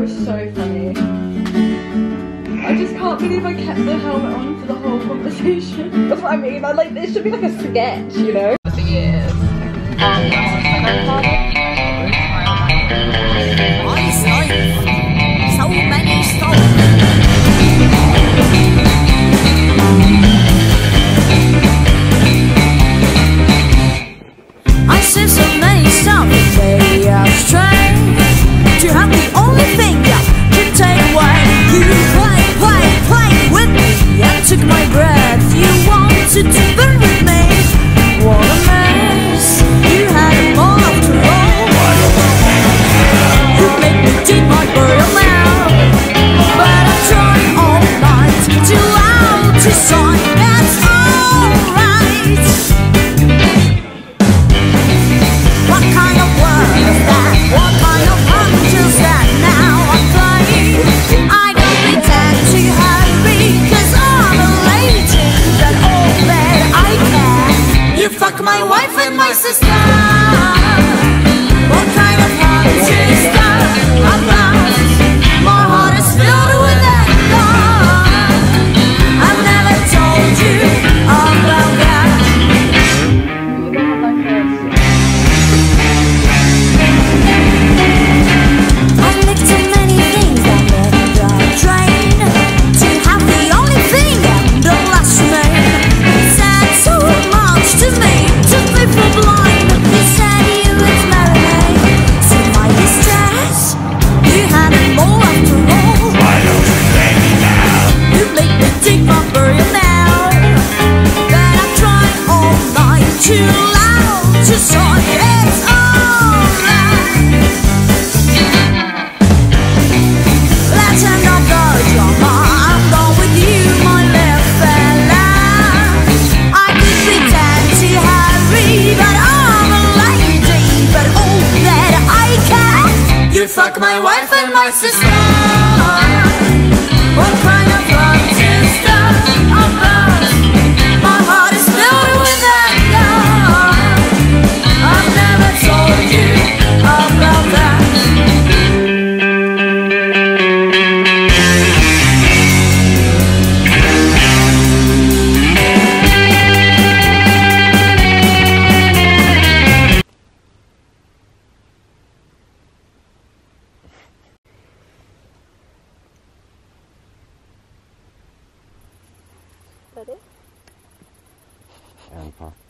was so funny. I just can't believe I kept the helmet on for the whole conversation. That's what I mean. I like, it should be like a sketch, you know? For years. So many stories. I see so many stuff that they are strange. To have the only thing that can take away. You play with me and took my breath. You wanted to burn with me. What a mess. You had them all after all. You make me dig my burial now. But I tried all night to out to sign. That's alright. What kind of world is that? What kind of punch is that? Now I claim I don't pretend to hurry, 'cause I'm a lady, that all that I can. You fuck my wife and my sister. What kind of punch is that? My heart is filled with anger. I've never told you about that. I licked so many things that never drain. To have the only thing and the last remain. It said so much to me, took me for blind. You said you would marry me. See my distress, you had it all after all. Why don't you say me now? You make me dig my burial now. But I tried all night too loud to say it's alright. Let's end up the drama. I'm done with you, my little fella. I could pretend to hurry, but I'm a lady, but all that I can. You fuck my wife and my sister. What kind of love is that? My heart is filled with anger. I've never told you about that. Ready? And